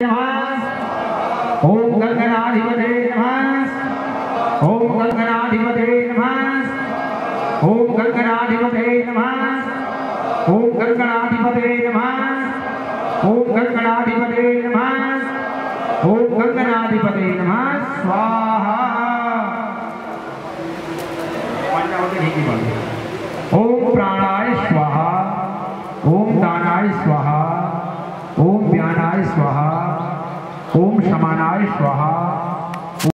ओम गंगनाधिपते नमः। ओम गंगनाधिपते नमः। ओम गंगनाधिपते नमः। ओम गंगनाधिपते नमः। ओम गंगनाधिपते नमः। ओम गंगनाधिपते नमः। स्वाहा। ओम प्राणाय स्वाहा। ओम दानाय स्वाहा। ओम व्यानाय स्वाहा। ओम शमानाय स्वाहा।